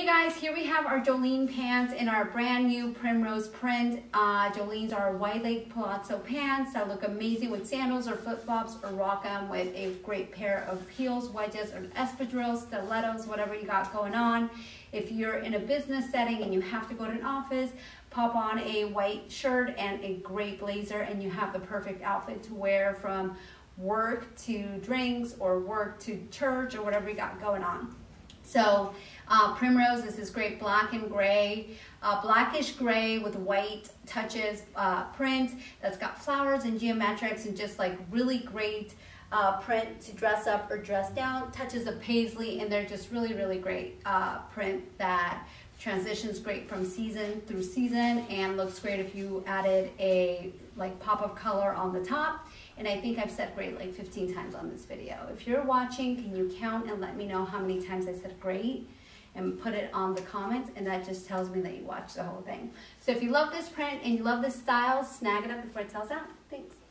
Hey guys, here we have our Jolene pants in our brand new Primrose print. Jolene's are wide leg palazzo pants that look amazing with sandals or flip-flops, or rock them with a great pair of heels, wedges, or espadrilles, stilettos, whatever you got going on. If you're in a business setting and you have to go to an office, pop on a white shirt and a great blazer and you have the perfect outfit to wear from work to drinks or work to church or whatever you got going on. So Primrose is this great black and gray, blackish gray with white touches print that's got flowers and geometrics and just like really great print to dress up or dress down. Touches of paisley, and they're just really, really great print that transitions great from season through season and looks great if you added a like pop of color on the top. And I think I've said great like 15 times on this video. If you're watching, can you count and let me know how many times I said great? And put it on the comments, and that just tells me that you watched the whole thing. So if you love this print and you love this style, snag it up before it sells out. Thanks.